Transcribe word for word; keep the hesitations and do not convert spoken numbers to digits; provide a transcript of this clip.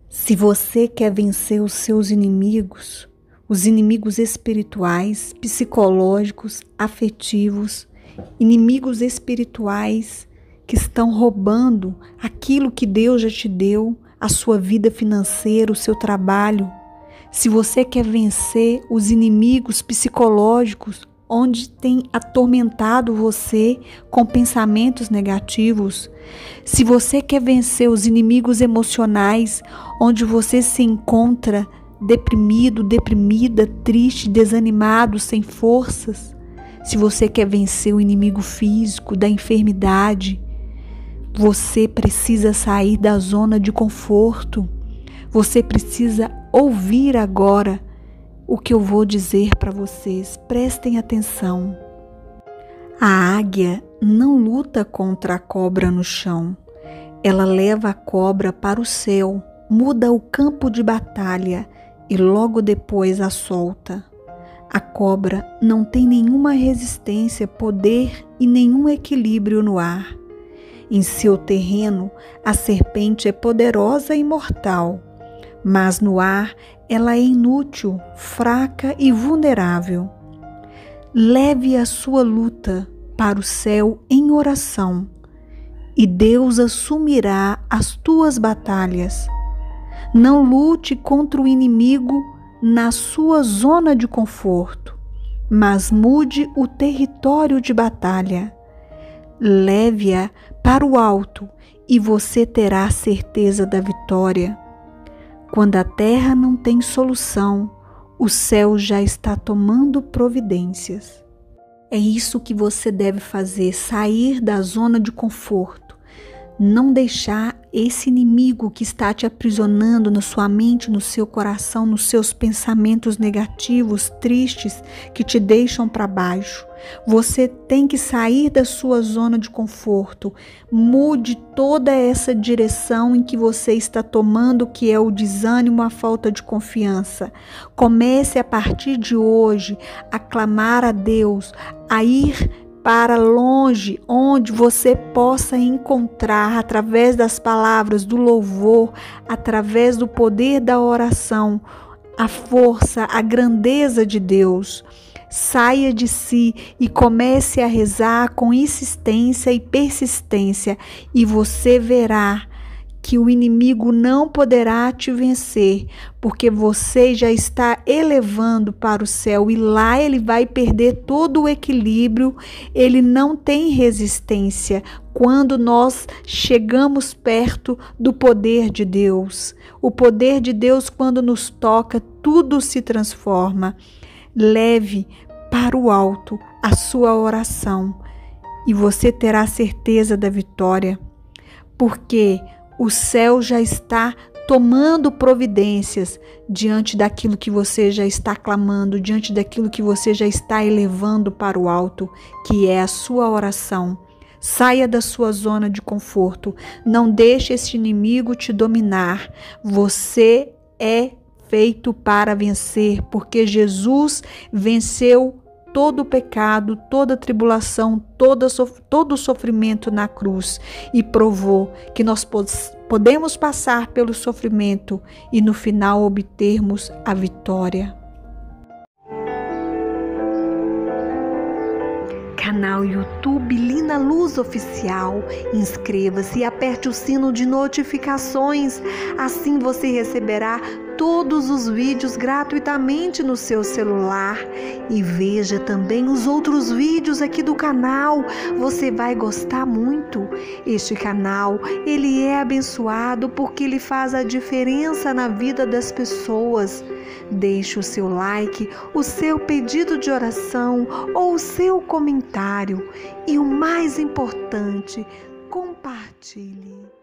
Se você quer vencer os seus inimigos, os inimigos espirituais, psicológicos, afetivos, inimigos espirituais que estão roubando aquilo que Deus já te deu, a sua vida financeira, o seu trabalho. Se você quer vencer os inimigos psicológicos, onde tem atormentado você com pensamentos negativos, se você quer vencer os inimigos emocionais, onde você se encontra deprimido, deprimida, triste, desanimado, sem forças, se você quer vencer o inimigo físico da enfermidade, você precisa sair da zona de conforto. Você precisa ouvir agora o que eu vou dizer para vocês. Prestem atenção. A águia não luta contra a cobra no chão. Ela leva a cobra para o céu, muda o campo de batalha e logo depois a solta. A cobra não tem nenhuma resistência, poder e nenhum equilíbrio no ar. Em seu terreno, a serpente é poderosa e mortal, mas no ar ela é inútil, fraca e vulnerável. Leve a sua luta para o céu em oração, e Deus assumirá as tuas batalhas. Não lute contra o inimigo na sua zona de conforto, mas mude o território de batalha. Leve-a para o alto e você terá certeza da vitória. Quando a terra não tem solução, o céu já está tomando providências. É isso que você deve fazer, sair da zona de conforto. Não deixar esse inimigo que está te aprisionando na sua mente, no seu coração, nos seus pensamentos negativos, tristes, que te deixam para baixo. Você tem que sair da sua zona de conforto. Mude toda essa direção em que você está tomando, que é o desânimo, a falta de confiança. Comece a partir de hoje a clamar a Deus, a ir para longe, onde você possa encontrar, através das palavras do louvor, através do poder da oração, a força, a grandeza de Deus. Saia de si e comece a rezar com insistência e persistência, e você verá que o inimigo não poderá te vencer, porque você já está elevando para o céu e lá ele vai perder todo o equilíbrio, ele não tem resistência quando nós chegamos perto do poder de Deus. O poder de Deus, quando nos toca, tudo se transforma. Leve para o alto a sua oração e você terá certeza da vitória, porque o céu já está tomando providências diante daquilo que você já está clamando, diante daquilo que você já está elevando para o alto, que é a sua oração. Saia da sua zona de conforto. Não deixe esse inimigo te dominar. Você é feito para vencer, porque Jesus venceu todo o pecado, toda a tribulação, todo, todo o sofrimento na cruz e provou que nós podemos passar pelo sofrimento e no final obtermos a vitória. Canal YouTube Lina Luz Oficial. Inscreva-se e aperte o sino de notificações. Assim você receberá todos os vídeos gratuitamente no seu celular. E veja também os outros vídeos aqui do canal. Você vai gostar muito. Este canal, ele é abençoado porque ele faz a diferença na vida das pessoas. Deixe o seu like, o seu pedido de oração ou o seu comentário. E o mais importante, compartilhe.